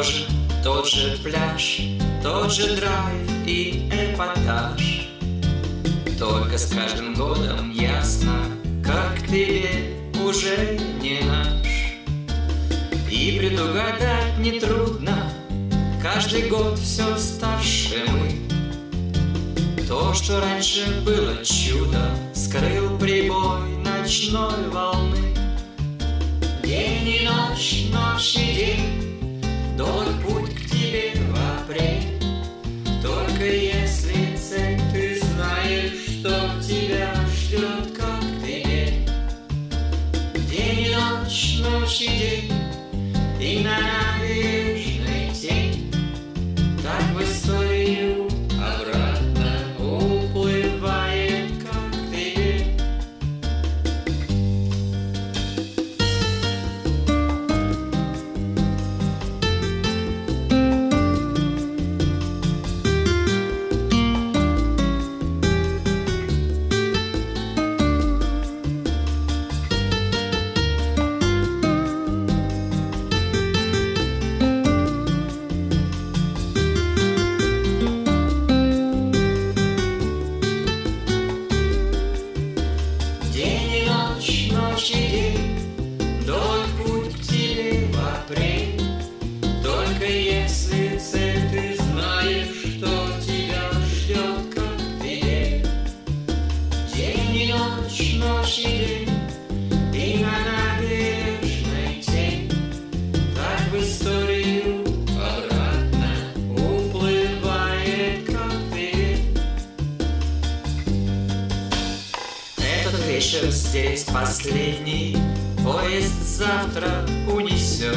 все же тот же пляж, тот же драйв и эпатаж. Только с каждым годом ясно, как ты уже не наш. И предугадать нетрудно, каждый год все старше мы. То, что раньше было чудо, скрыл прибой ночной волны. День и ночь, ночь и день, долг путь к тебе в апрель. Только если цель ты знаешь, что тебя ждет, как ты верь. День и ночь, ночь и день, и на набережной тень. Так в историю обратно уплывает, как ты верь. Ночь и день, долг путь к тебе в апрель. Только если цель ты знаешь, что тебя ждет, как ты верь. День и ночь, ночь и день, и на набережной тень. Так в историю обратно уплывает, как ты верь. Этот вечер здесь последний, поезд завтра унесет.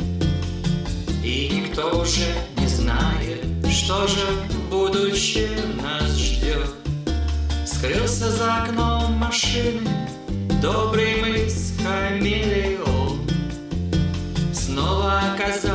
И никто уже не знает, что же в будущем нас ждет. Скрылся за окном машины добрый мыс Хамелеон. Снова оказался